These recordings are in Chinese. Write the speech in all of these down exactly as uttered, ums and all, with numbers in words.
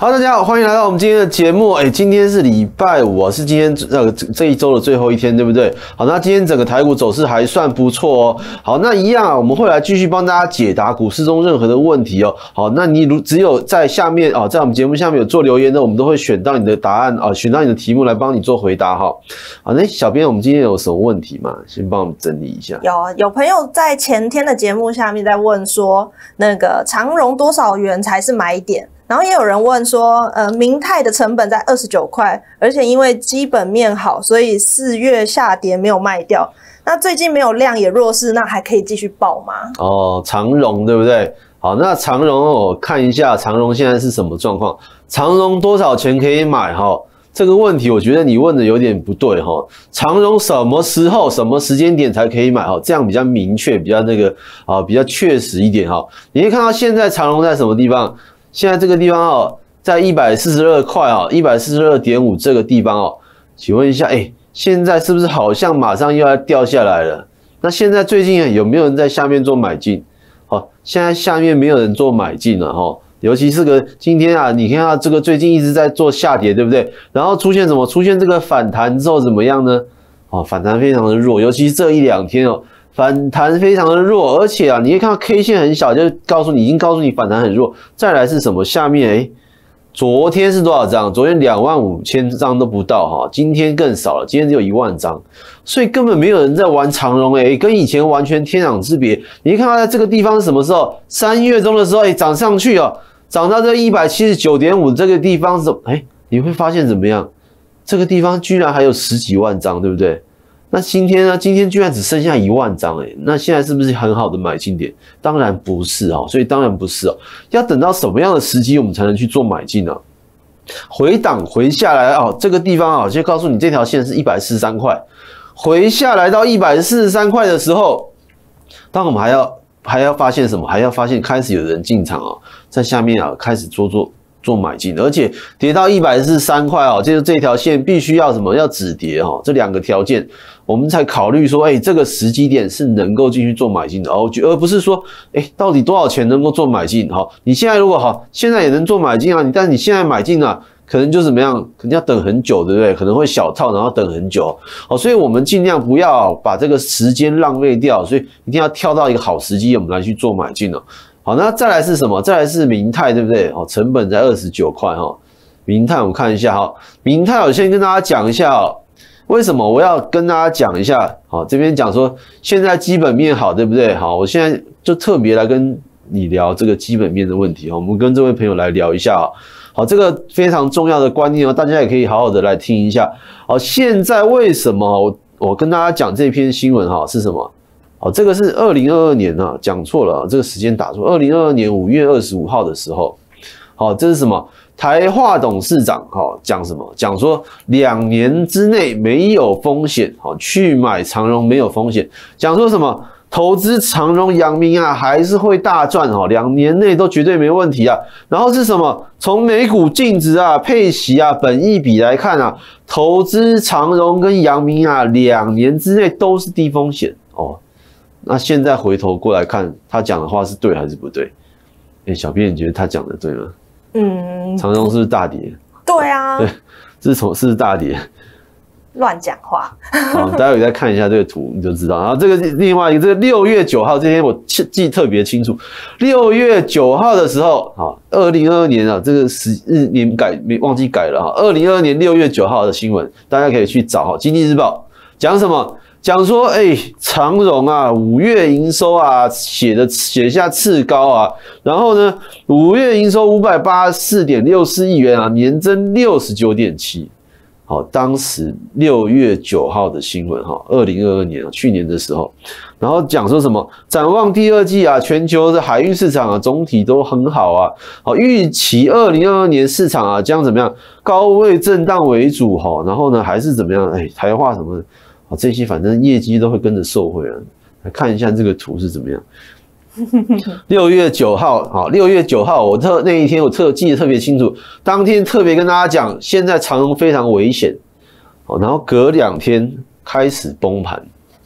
好，大家好，欢迎来到我们今天的节目。哎，今天是礼拜五啊，是今天呃这一周的最后一天，对不对？好，那今天整个台股走势还算不错哦。好，那一样啊，我们会来继续帮大家解答股市中任何的问题哦。好，那你如只有在下面啊，在我们节目下面有做留言的，我们都会选到你的答案啊，选到你的题目来帮你做回答哈。好，那小编，我们今天有什么问题吗？先帮我们整理一下。 有有朋友在前天的节目下面在问说，那个长荣多少元才是买点？然后也有人问说，呃，明泰的成本在二十九块，而且因为基本面好，所以四月下跌没有卖掉。那最近没有量也弱势，那还可以继续抱吗？ 哦，长荣对不对？好，那长荣我看一下长荣现在是什么状况？长荣多少钱可以买？哈，这个问题我觉得你问的有点不对哈。长荣什么时候、什么时间点才可以买？哈，这样比较明确，比较那个啊，比较确实一点哈。你可以看到现在长荣在什么地方？现在这个地方哦，在一百四十二块哦 ，一百四十二点五 这个地方哦，请问一下，哎，现在是不是好像马上又要掉下来了？那现在最近有没有人在下面做买进？好，现在下面没有人做买进了哈，尤其是个今天啊，你看到这个最近一直在做下跌，对不对？然后出现什么？出现这个反弹之后怎么样呢？哦，反弹非常的弱，尤其是这一两天哦。反弹非常的弱，而且啊，你可以看到 K 线很小，就告诉你已经告诉你反弹很弱。再来是什么？下面哎，昨天是多少张？昨天两万五千张都不到哈，今天更少了，今天只有一万张，所以根本没有人在玩长荣哎，跟以前完全天壤之别。你看到在这个地方是什么时候？三月中的时候哎，涨上去哦，涨到这 一百七十九点五 这个地方是哎，你会发现怎么样？这个地方居然还有十几万张，对不对？那今天呢？今天居然只剩下一万张哎，那现在是不是很好的买进点？当然不是哦，所以当然不是哦，要等到什么样的时机我们才能去做买进呢？回档回下来哦，这个地方啊，就告诉你这条线是一百四十三块，回下来到一百四十三块的时候，当我们还要还要发现什么？还要发现开始有人进场哦，在下面啊开始做做。做买进，而且跌到一百四十三块哦，就是这条线必须要什么？要止跌哦，这两个条件我们才考虑说，哎，这个时机点是能够进去做买进的哦，而不是说，哎，到底多少钱能够做买进？好，你现在如果好，现在也能做买进啊，你但是你现在买进啊，可能就怎么样？可能要等很久，对不对？可能会小套，然后等很久哦，所以我们尽量不要把这个时间浪费掉，所以一定要挑到一个好时机，我们来去做买进哦。好，那再来是什么？再来是明泰，对不对？哦，成本在二十九块哈。明泰，我们看一下哈。明泰，我先跟大家讲一下哦，为什么我要跟大家讲一下？好，这边讲说现在基本面好，对不对？好，我现在就特别来跟你聊这个基本面的问题哈。我们跟这位朋友来聊一下啊。好，这个非常重要的观念哦，大家也可以好好的来听一下。好，现在为什么我我跟大家讲这篇新闻哈是什么？好，这个是二零二二年啊，讲错了，这个时间打错。二零二二年五月二十五号的时候，好，这是什么？台化董事长好讲什么？讲说两年之内没有风险，好去买长荣没有风险。讲说什么？投资长荣、阳明啊，还是会大赚哈，两年内都绝对没问题啊。然后是什么？从每股净值啊、配息啊、本益比来看啊，投资长荣跟阳明啊，两年之内都是低风险哦。那现在回头过来看，他讲的话是对还是不对？哎，小编你觉得他讲的对吗？嗯，长荣是不是大跌？ 对啊， 对，自从是大跌， 乱讲话。 好，待会再看一下这个图，你就知道。然后这个另外一个，这个六月九号这天我记特别清楚，六月九号的时候，好，二零二二年啊，这个时日年改没忘记改了哈，二零二二年六月九号的新闻，大家可以去找哈，《经济日报》讲什么？讲说，哎，长荣啊，五月营收啊，写的写下次高啊，然后呢，五月营收五百八十四点六四亿元啊，年增六十九点七。好，当时六月九号的新闻哈，二零二二年啊，去年的时候，然后讲说什么？展望第二季啊，全球的海运市场啊，总体都很好啊。好，预期二零二二年市场啊，将怎么样？高位震荡为主哈，然后呢，还是怎么样？哎，台化什么的？好，这些反正业绩都会跟着受惠啊。来看一下这个图是怎么样。六月九号，好，六月九号，我特那一天我特记得特别清楚，当天特别跟大家讲，现在长荣非常危险，好，然后隔两天开始崩盘，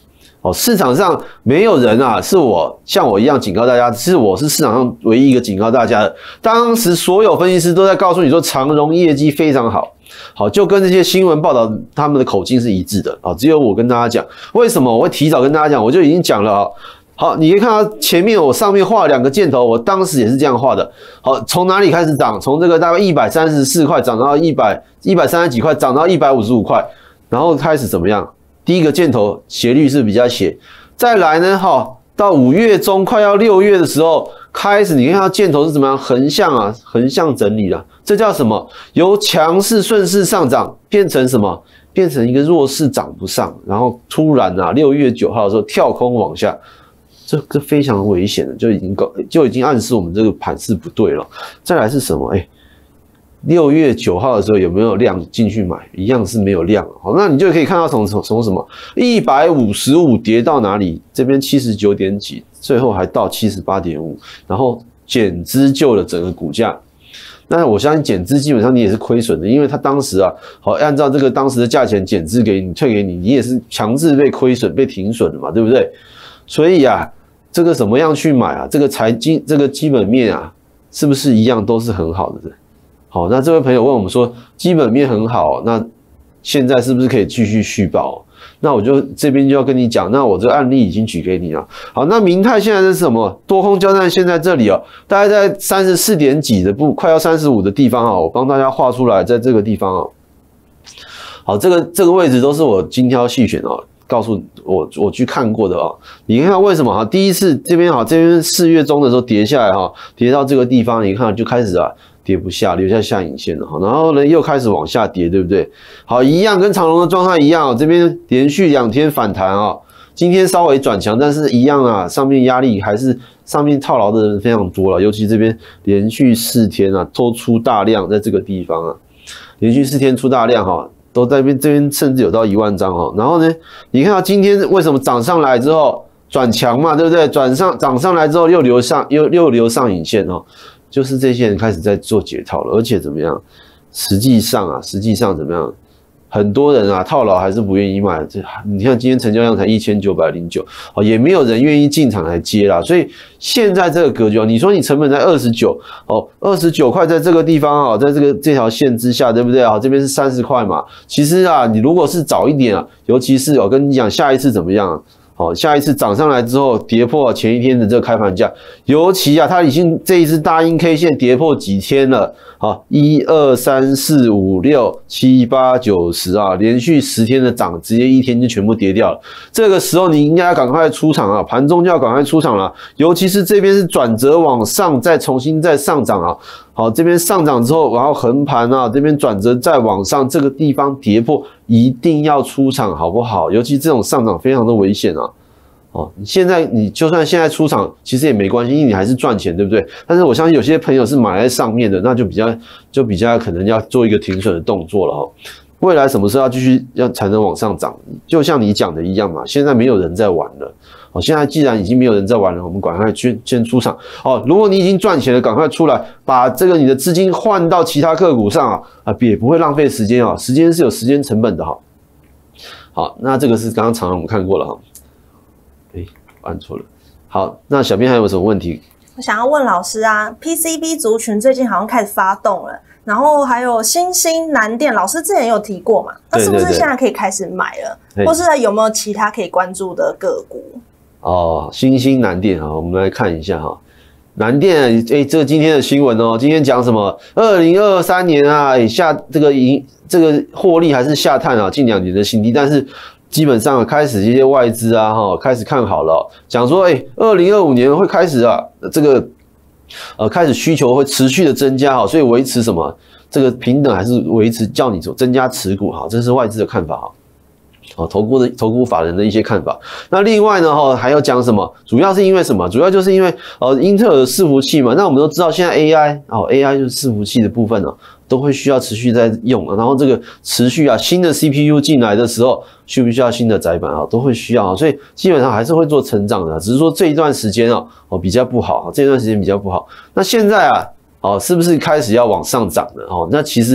哦，市场上没有人啊，是我像我一样警告大家，是我是市场上唯一一个警告大家的。当时所有分析师都在告诉你说长荣业绩非常好，好，就跟这些新闻报道他们的口径是一致的啊。只有我跟大家讲，为什么我会提早跟大家讲，我就已经讲了啊。好，你可以看到前面我上面画了两个箭头，我当时也是这样画的。好，从哪里开始涨？从这个大概一百三十四块涨到一百一百三十几块，涨到一百五十五块，然后开始怎么样？第一个箭头斜率是比较斜，再来呢，哈，到五月中快要六月的时候，开始你看到箭头是怎么样？横向啊，横向整理了，这叫什么？由强势顺势上涨变成什么？变成一个弱势涨不上，然后突然啊，六月九号的时候跳空往下。这个非常危险的，就已经搞就已经暗示我们这个盘势不对了。再来是什么？哎，六月九号的时候有没有量进去买？一样是没有量。好，那你就可以看到从从从什么一百五十五跌到哪里？这边七十九点几，最后还到七十八点五，然后减资救了整个股价。那我相信减资基本上你也是亏损的，因为他当时啊，好按照这个当时的价钱减资给你退给你，你也是强制被亏损被停损的嘛，对不对？所以啊。这个怎么样去买啊？这个财经这个基本面啊，是不是一样都是很好的？好，那这位朋友问我们说，基本面很好，那现在是不是可以继续续报？那我就这边就要跟你讲，那我这个案例已经举给你了。好，那明泰现在是什么？多空交战现在这里哦，大概在三十四点几的不快要三十五的地方啊，我帮大家画出来，在这个地方哦。好，这个这个位置都是我精挑细选哦。告诉我，我去看过的啊、哦，你看为什么哈？第一次这边哈，这边四月中的时候跌下来哈，跌到这个地方，你看就开始啊跌不下，留下下影线了哈，然后呢又开始往下跌，对不对？好，一样跟长荣的状态一样哦，这边连续两天反弹啊，今天稍微转强，但是一样啊，上面压力还是上面套牢的人非常多了，尤其这边连续四天啊都出大量，在这个地方啊，连续四天出大量哈。都在这边，这边甚至有到一万张哦。然后呢，你看到今天为什么涨上来之后转强嘛，对不对？转上涨上来之后又留上又又留上影线哦，就是这些人开始在做解套了，而且怎么样？实际上啊，实际上怎么样？很多人啊套牢还是不愿意买。这你看今天成交量才一千九百零九，哦，也没有人愿意进场来接啦。所以现在这个格局，你说你成本在二十九，哦，二十九块在这个地方啊，在这个这条线之下，对不对啊？这边是三十块嘛。其实啊，你如果是早一点啊，尤其是我跟你讲，下一次怎么样啊？好，下一次涨上来之后跌破前一天的这个开盘价，尤其啊，它已经这一只大阴 K 线跌破几天了？好，一二三四五六七八九十啊，连续十天的涨，直接一天就全部跌掉了。这个时候你应该要赶快出场啊，盘中就要赶快出场了。尤其是这边是转折往上，再重新再上涨啊。好，这边上涨之后，然后横盘啊，这边转折再往上，这个地方跌破，一定要出场，好不好？尤其这种上涨非常的危险啊。哦，现在你就算现在出场，其实也没关系，因为你还是赚钱，对不对？但是我相信有些朋友是买在上面的，那就比较就比较可能要做一个停损的动作了哈。未来什么时候要继续要才能往上涨？就像你讲的一样嘛，现在没有人在玩了。哦，现在既然已经没有人在玩了，我们赶快去先出场。哦，如果你已经赚钱了，赶快出来，把这个你的资金换到其他个股上啊，啊，也不会浪费时间啊，时间是有时间成本的哈。好，那这个是刚刚常常我们看过了哈。哎，按错了。好，那小编还有什么问题？ 我想要问老师啊 ，P C B 族群最近好像开始发动了，然后还有新兴南电，老师之前有提过嘛？那是不是现在可以开始买了？对对对，或是有没有其他可以关注的个股？哦，新兴南电啊，我们来看一下哈。南电，哎，这个今天的新闻哦，今天讲什么？二零二三年啊，哎下这个盈这个获利还是下探啊，近两年的新低，但是基本上开始这些外资啊，哈，开始看好了、哦，讲说，哎，二零二五年会开始啊，这个呃开始需求会持续的增加哈，所以维持什么？这个平等还是维持叫你增加持股哈，这是外资的看法哈。哦，投顾的投顾法人的一些看法。那另外呢，哈，还要讲什么？主要是因为什么？主要就是因为呃，英特尔的伺服器嘛。那我们都知道，现在 A I 哦 ，A I 就是伺服器的部分呢、哦，都会需要持续在用。然后这个持续啊，新的 C P U 进来的时候，需不需要新的载板啊？都会需要，所以基本上还是会做成长的。只是说这一段时间啊，哦比较不好，这一段时间比较不好。那现在啊，哦是不是开始要往上涨了？哦，那其实。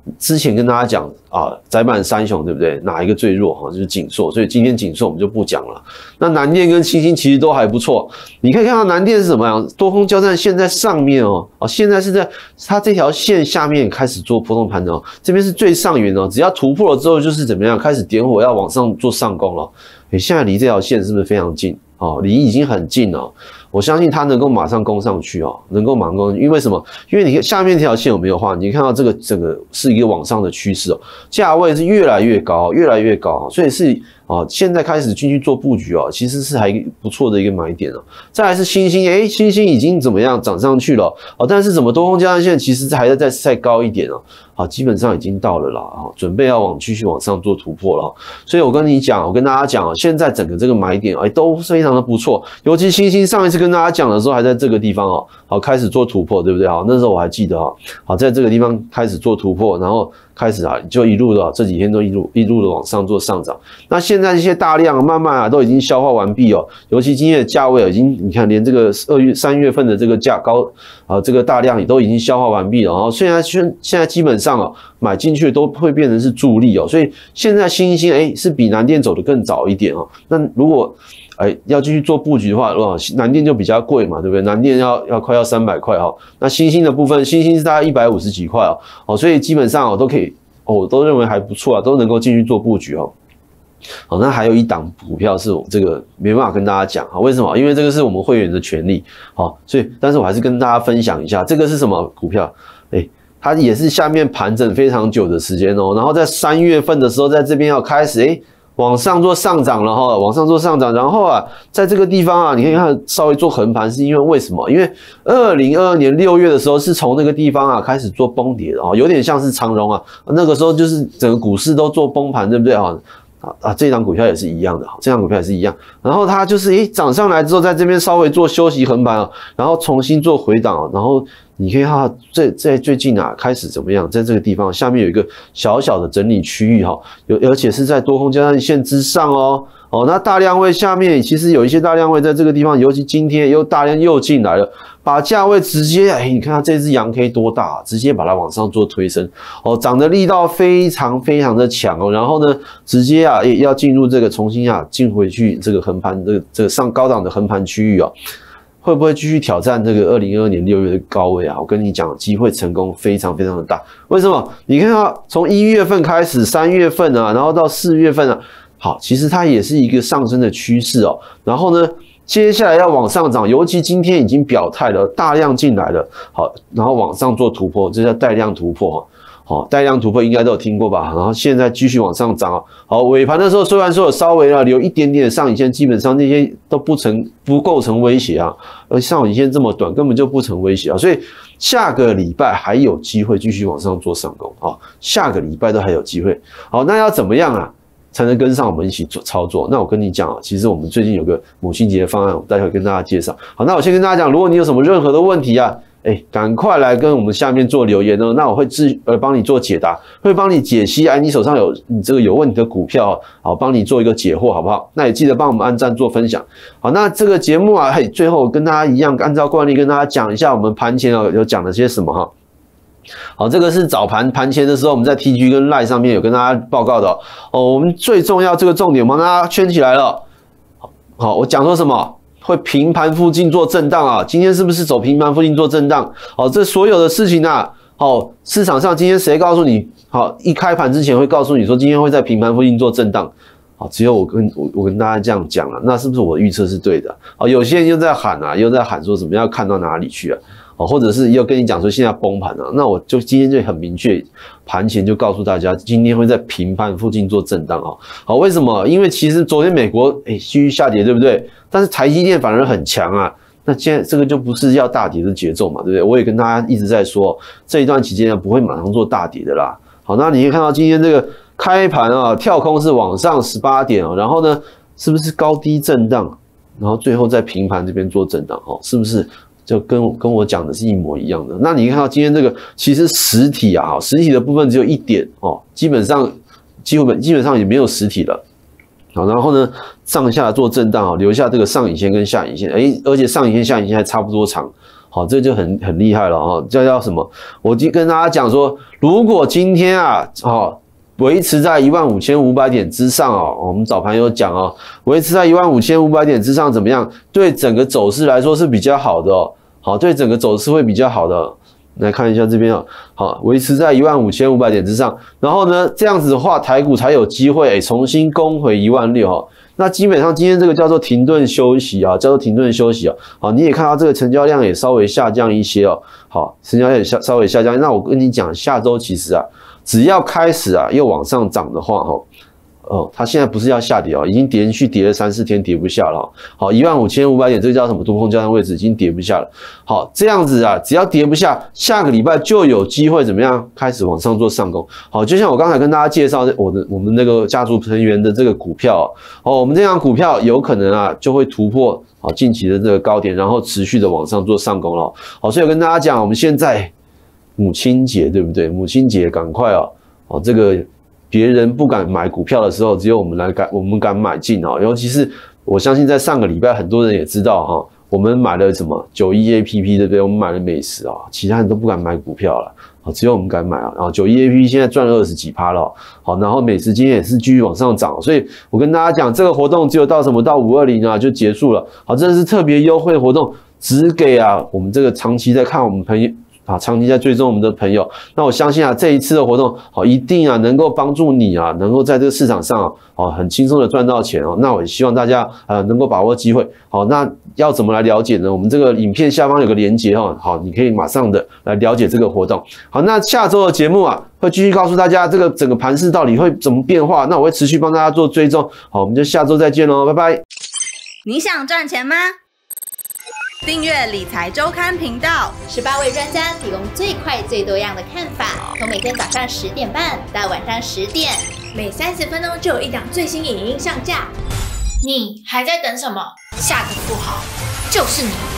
之前跟大家讲啊，载板三雄对不对？哪一个最弱哈？就是景硕，所以今天景硕我们就不讲了。那南电跟欣兴其实都还不错，你可以看到南电是怎么样，多空交战线在上面哦，哦，现在是在它这条线下面开始做波动盘整哦，这边是最上缘哦，只要突破了之后就是怎么样，开始点火要往上做上攻了。诶，现在离这条线是不是非常近？哦，离已经很近了。我相信它能够马上攻上去哦，能够马上攻上去，因为什么？因为你看下面这条线有没有画？你看到这个整个是一个往上的趋势哦，价位是越来越高，越来越高，所以是哦，现在开始进去做布局哦，其实是还不错的一个买点哦。再来是欣兴，诶，欣兴已经怎么样涨上去了哦，但是怎么多空交战线其实还在再再高一点哦，好，基本上已经到了啦，哦，准备要往继续往上做突破了。所以我跟你讲，我跟大家讲，现在整个这个买点哎都非常的不错，尤其欣兴上一次跟大家讲的时候还在这个地方哦，好开始做突破，对不对？好，那时候我还记得哈，好在这个地方开始做突破，然后开始啊就一路的这几天都一路一路的往上做上涨。那现在这些大量慢慢啊都已经消化完毕哦，尤其今天的价位已经你看连这个二月三月份的这个价高啊这个大量也都已经消化完毕了，然后现在现现在基本上哦买进去都会变成是助力哦，所以现在欣兴哎是比南电走得更早一点哦。那如果哎，要继续做布局的话，哦，南电就比较贵嘛，对不对？南电要要快要三百块哈，那欣兴的部分，欣兴是大概一百五十几块哦，哦，所以基本上哦都可以，哦，我都认为还不错啊，都能够进去做布局哦。好，那还有一档股票是我这个没办法跟大家讲啊，为什么？因为这个是我们会员的权利，好，所以但是我还是跟大家分享一下，这个是什么股票？哎，它也是下面盘整非常久的时间哦，然后在三月份的时候，在这边要开始哎。往上做上涨了哈，往上做上涨，然后啊，在这个地方啊，你可以看稍微做横盘，是因为为什么？因为二零二二年六月的时候，是从那个地方啊开始做崩跌的哦，有点像是长荣啊，那个时候就是整个股市都做崩盘，对不对啊？啊啊，这张股票也是一样的，这张股票也是一样，然后它就是诶涨上来之后，在这边稍微做休息横盘啊，然后重新做回档，然后你可以看到在在最近啊开始怎么样，在这个地方下面有一个小小的整理区域哈，有而且是在多空交战线之上哦。哦，那大量位下面其实有一些大量位在这个地方，尤其今天又大量又进来了，把价位直接，哎，你看它这只阳 K 多大，啊，直接把它往上做推升，哦，涨的力道非常非常的强哦，然后呢，直接啊也要进入这个重新啊进回去这个横盘这个这个上高档的横盘区域哦。会不会继续挑战这个二零二二年六月的高位啊？我跟你讲，机会成功非常非常的大。为什么？你看到从一月份开始，三月份啊，然后到四月份啊。好，其实它也是一个上升的趋势哦。然后呢，接下来要往上涨，尤其今天已经表态了，大量进来了。好，然后往上做突破，这叫带量突破。好，带量突破应该都有听过吧？然后现在继续往上涨。好，尾盘的时候虽然说有稍微啊留一点点的上影线，基本上那些都不成不构成威胁啊。而上影线这么短，根本就不成威胁啊。所以下个礼拜还有机会继续往上做上攻啊。下个礼拜都还有机会。好，那要怎么样啊？才能跟上我们一起做操作。那我跟你讲啊，其实我们最近有个母亲节的方案，我待会跟大家介绍。好，那我先跟大家讲，如果你有什么任何的问题啊，哎，赶快来跟我们下面做留言哦。那我会自呃帮你做解答，会帮你解析。哎，你手上有你这个有问题的股票，好，帮你做一个解惑，好不好？那也记得帮我们按赞做分享。好，那这个节目啊，嘿，最后跟大家一样，按照惯例跟大家讲一下我们盘前啊有讲了些什么哈。好，这个是早盘盘前的时候，我们在 T G 跟 Line 上面有跟大家报告的哦。哦，我们最重要这个重点，我帮大家圈起来了。好，我讲说什么？会平盘附近做震荡啊？今天是不是走平盘附近做震荡？好，这所有的事情啊，好，市场上今天谁告诉你？好，一开盘之前会告诉你说今天会在平盘附近做震荡。好，只有我跟我我跟大家这样讲了，那是不是我的预测是对的？好，有些人又在喊啊，又在喊说怎么样看到哪里去啊？哦，或者是要跟你讲说现在崩盘了，那我就今天就很明确，盘前就告诉大家，今天会在平盘附近做震荡啊。好，为什么？因为其实昨天美国诶继续下跌，对不对？但是台积电反而很强啊。那现在这个就不是要大跌的节奏嘛，对不对？我也跟大家一直在说，这一段期间呢不会马上做大跌的啦。好，那你可以看到今天这个开盘啊，跳空是往上十八点哦，然后呢，是不是高低震荡？然后最后在平盘这边做震荡，哦，是不是？就跟跟我讲的是一模一样的。那你看到今天这个，其实实体啊，实体的部分只有一点哦，基本上基本基本上也没有实体了。好，然后呢，上下做震荡啊，留下这个上影线跟下影线，哎，而且上影线下影线还差不多长。 好，这就很很厉害了哈。这叫什么？我就跟大家讲说，如果今天啊，好。维持在一万五千五百点之上哦，我们早盘有讲哦，维持在一万五千五百点之上怎么样？对整个走势来说是比较好的哦，好，对整个走势会比较好的哦。来看一下这边哦，好，维持在一万五千五百点之上，然后呢，这样子的话，台股才有机会诶重新攻回一万六哦。那基本上今天这个叫做停顿休息啊，叫做停顿休息啊。好，你也看到这个成交量也稍微下降一些哦。好，成交量也下稍微下降。那我跟你讲，下周其实啊。只要开始啊又往上涨的话，哈，哦，它现在不是要下跌哦，已经连续跌了三四天，跌不下了。好，一万五千五百点，这个叫什么多空交战位置，已经跌不下了。好，这样子啊，只要跌不下，下个礼拜就有机会怎么样开始往上做上攻。好，就像我刚才跟大家介绍我的我们那个家族成员的这个股票哦，我们这张股票有可能啊就会突破好近期的这个高点，然后持续的往上做上攻了。好，所以我跟大家讲，我们现在。母亲节对不对？母亲节赶快哦，哦这个别人不敢买股票的时候，只有我们来敢，我们敢买进哦。尤其是我相信在上个礼拜，很多人也知道哈、哦，我们买了什么九一 A P P 对不对？我们买了美食啊、哦，其他人都不敢买股票了，哦，只有我们敢买啊。然后九一 A P P 现在赚了二十几趴了，好，然后美食今天也是继续往上涨，所以我跟大家讲，这个活动只有到什么到五二零啊就结束了，好，这是特别优惠活动，只给啊我们这个长期在看我们朋友。啊，长期在追踪我们的朋友，那我相信啊，这一次的活动，好，一定啊能够帮助你啊，能够在这个市场上啊，哦，很轻松的赚到钱哦。那我也希望大家呃能够把握机会。好，那要怎么来了解呢？我们这个影片下方有个连结哈，好，你可以马上的来了解这个活动。好，那下周的节目啊，会继续告诉大家这个整个盘势到底会怎么变化。那我会持续帮大家做追踪。好，我们就下周再见喽，拜拜。 你想赚钱吗？订阅理财周刊频道， 十八位专家提供最快最多样的看法，从每天早上十点半到晚上十点， 每三十分钟就有一档最新影音上架。 你还在等什么？下个富豪就是你。